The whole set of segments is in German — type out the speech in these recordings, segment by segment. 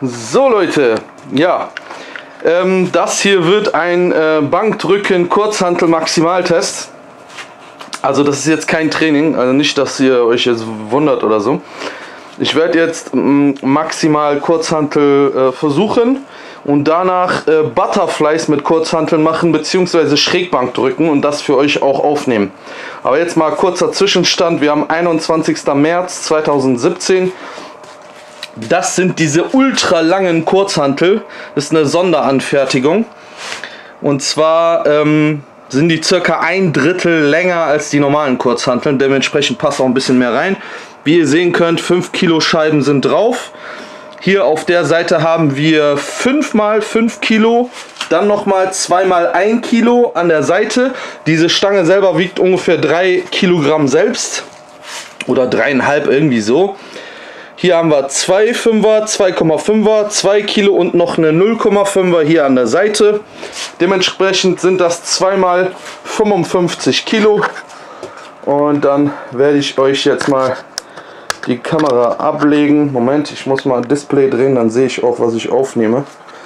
So Leute, ja, das hier wird ein Bankdrücken Kurzhantel Maximaltest. Also das ist jetzt kein Training, also nicht, dass ihr euch jetzt wundert oder so. Ich werde jetzt maximal Kurzhantel versuchen und danach Butterflies mit Kurzhanteln machen bzw. Schrägbankdrücken und das für euch auch aufnehmen. Aber jetzt mal kurzer Zwischenstand, wir haben 21. März 2017. Das sind diese ultra langen Kurzhantel, das ist eine Sonderanfertigung und zwar sind die circa 1/3 länger als die normalen Kurzhanteln, dementsprechend passt auch ein bisschen mehr rein. Wie ihr sehen könnt, 5 Kilo Scheiben sind drauf. Hier auf der Seite haben wir 5 mal 5 Kilo, dann nochmal 2 mal 1 Kilo an der Seite. Diese Stange selber wiegt ungefähr 3 Kilogramm selbst oder 3,5 irgendwie so. Hier haben wir 2 5er, 2,5er, 2 Kilo und noch eine 0,5er hier an der Seite. Dementsprechend sind das 2 mal 55 Kilo. Und dann werde ich euch jetzt mal die Kamera ablegen. Moment, ich muss mal ein Display drehen, dann sehe ich auch, was ich aufnehme.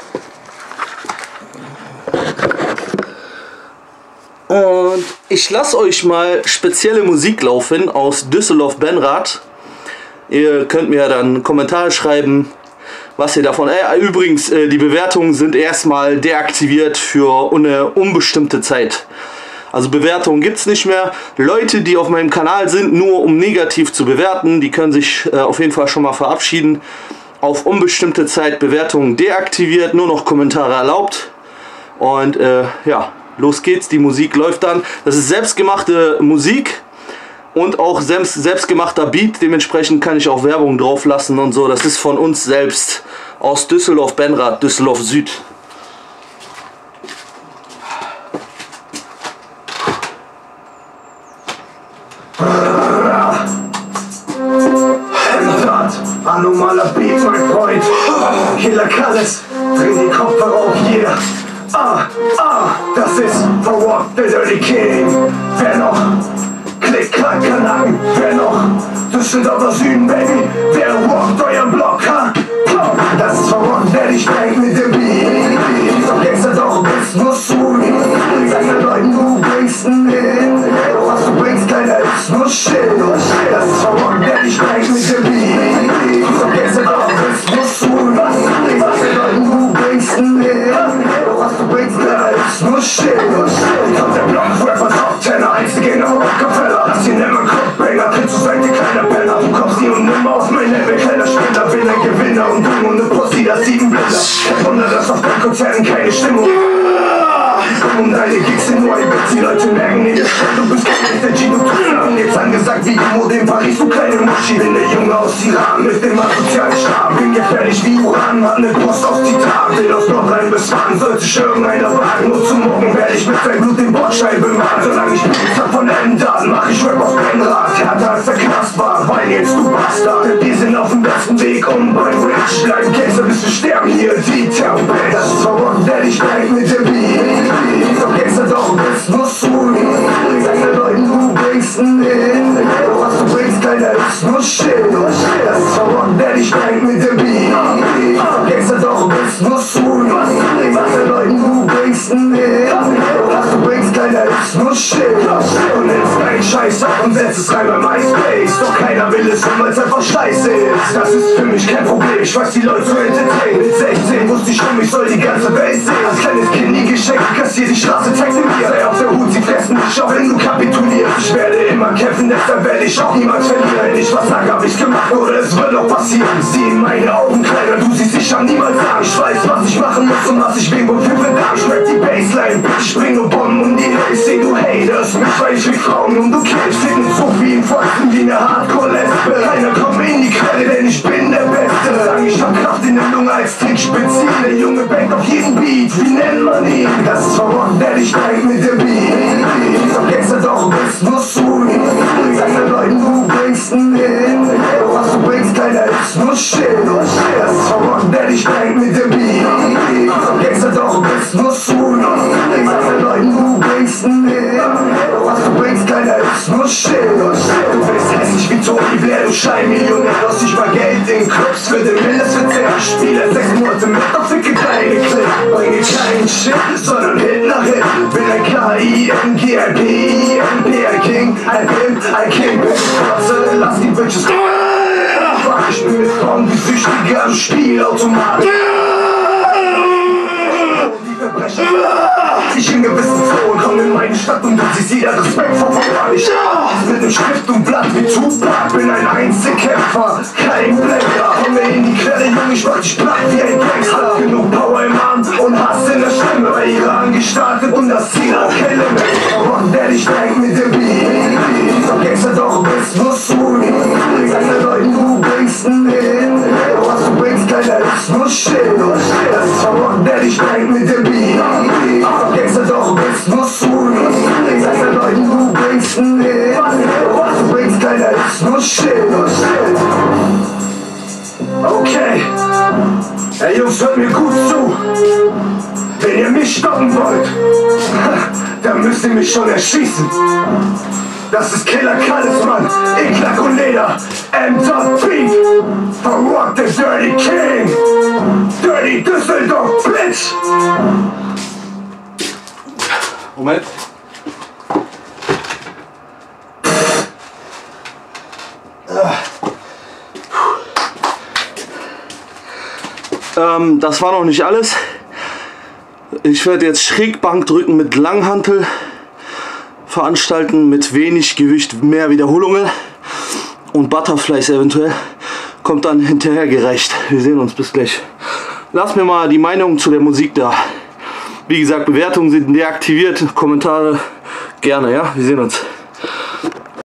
Und ich lasse euch mal spezielle Musik laufen aus Düsseldorf-Benrath. Ihr könnt mir dann Kommentare schreiben, was ihr davon... übrigens, die Bewertungen sind erstmal deaktiviert für eine unbestimmte Zeit. Also Bewertungen gibt es nicht mehr. Leute, die auf meinem Kanal sind, nur um negativ zu bewerten, die können sich auf jeden Fall schon mal verabschieden. Auf unbestimmte Zeit Bewertungen deaktiviert, nur noch Kommentare erlaubt. Und ja, los geht's, die Musik läuft dann. Das ist selbstgemachte Musik. Und auch selbstgemachter Beat, dementsprechend kann ich auch Werbung drauf lassen und so. Das ist von uns selbst aus Düsseldorf-Benrath, Düsseldorf Süd. Anomaler Beat, mein Freund. Killer Kalles, dreh die Kopfhörer auf, yeah. Das ist For What the Dirty King. Wer noch? Klick, klack, Kanaken, wer noch? Düsseldorfer Süden, Baby, wer rockt euren Block, ha? Das ist verrückt, wer dich denkt mit dem Beat. Doch Gangster, doch bist nur Sweet. Sag den Leuten, du bringst ihn hin. Doch was du bringst, keiner ist nur Shit. Das ist verrückt, wer dich denkt mit dem Beat. Doch Gangster, doch bist nur Sweet. Sag den Leuten, du bringst ihn hin. Doch was du bringst, keiner ist nur Shit. Kommt der Block, Rapper, Top 10, einzige in der Rockefeller. Lass ihn immer Kopfbanger, tritt zur Seite, kleiner Penner. Du kommst nie und nimm aus, mein Level, kleiner Spieler, bin ein Gewinner und du und ne Pussy, das 7 Blinder. Kein Wunder, dass auf deinen Konzerten keine Stimmung. Komm um deine Gigs in neue Bits, die Leute merken nicht, du bist kein echter G, du tust Namen jetzt angesagt wie die Mode in Paris, du kleine Muschi. Bin der Junge aus Iran mit dem asozialen Stab, bin gefährlich wie Uran, hat ne Brust aus Titan, will aus Nordrhein bis Fahren, sollte sich irgendeiner wagen, nur zum Morgen werde ich mit deinem Blut den Bordstein bemalen, solange ich Blut hab von Enddaten, mach ich Rap auf Benrath, härter als der Knast war, weil jetzt du Bastard, wir sind auf dem besten Weg, um beim Rich bleiben Gangster bis wir sterben, hier die Town, das ist verrückt, wer dich denkt mit dem Beat. Doch Gangster, doch bist nur Sweet. Sag den Leuten, du bringst ihn hin. Doch was du bringst, keiner ist nur Shit. Das ist verrückt, wer dich denkt mit dem Beat. Doch Gangster, doch bist nur Sweet. Sag den Leuten, du bringst ihn hin. Doch was du bringst, keiner ist nur Shit. Und nimmst deinen Scheiß ab und setzt es rein bei MySpace. Doch keiner will es, weil es einfach scheiße ist. Das ist für mich kein Problem, ich weiß die Leute zu entertainen. Mit 16 wusste ich schon, ich soll die ganze Welt sehen. Als kleines Kind nie geschenkt, kassier die Straße, zeig sie mir. Sei auf der Hut, sie fressen dich auch, wenn du kapitulierst. Ich werde immer kämpfen, deshalb werde ich auch niemals verlieren. Wenn ich was sage, hab ich's gemacht oder es wird auch passieren. Sieh in meine Augen, Kleiner, du siehst dich an niemals an. Ich weiß, was ich machen muss und was ich wem und für da. Ich merk die Bassline, ich bring nur Bomben um die Welt. Ich seh, du haters mich, weil ich wie Frauen und du killst. Ficken so wie im Pfosten, wie ne Hardcore-Lesbe. Keiner kommt mir in die Quelle, denn ich bin der Beste. Sag, ich hab Kraft in der Lunge als Trickspitze. Der Junge bangt auf jeden Beat, wie nennt man ihn? Das ist verrückt, wer dich denkt mit dem Beat. Doch Gangster, doch bist nur Sweet. Sag den Leuten, du bringst ihn hin. Doch was du bringst, keiner ist nur Shit. Das ist verrückt, wer dich denkt mit dem Beat. Doch Gangster, doch bist nur Sweet. Sag den Leuten, du bringst ihn hin. Doch was du bringst, keiner ist nur Shit. Du bist Hässlich wie Tony Blair, du Scheinmillionär. Lass dich mal Geld in Clubs für den Mindestverzehr. Spiele 6 Monate mit, doch ficke keine Clip. Bringe keinen Shit, sondern Hit nach Hit. Bin ein K-I-N-G-I-P-I-N-P, ein King, ein Pimp, ein Kingpin. Lass die Bitches. Ich bin mit Frauen wie Süchtige am Spielautomat. Ich in gewissen Zonen komm in meine Stadt und du siehst jeder Respekt vor voran. Ich mit dem Stift und Blatt wie Tupac, bin ein Einzelkämpfer, kein Blätter. Komm mir in die Quelle, Junge, ich mach dich platt wie ein Gangster. Genug Power im Arm und Hass in der Stimme. Bei Iran gestartet und das Ziel hat kein Limit. Rock, der dich denkt mit dem Beat. Doch Gangster, doch bist musst du nie. Sag den Leuten, du bringst ihn hin. Was du bringst, keiner ist nur Shit. Das ist von Rock, der dich denkt mit dem Beat. Doch Gangster, doch bist musst du nie. Sag den Leuten, du bringst ihn hin. Was du bringst, keiner ist nur Shit. Okay. Ey Jungs, hört mir gut zu. Wenn ihr mich stoppen wollt, dann müsst ihr mich schon erschießen. Das ist Killer Kalles, Mann, Eklak und Leder, M.Beat, von Rock the Dirty King, Dirty Düsseldorf, Bitch. Moment. Das war noch nicht alles. Ich werde jetzt Schrägbankdrücken mit Langhantel veranstalten, mit wenig Gewicht, mehr Wiederholungen und Butterflies eventuell. Kommt dann hinterher gereicht. Wir sehen uns, bis gleich. Lasst mir mal die Meinung zu der Musik da. Wie gesagt, Bewertungen sind deaktiviert, Kommentare gerne, ja? Wir sehen uns.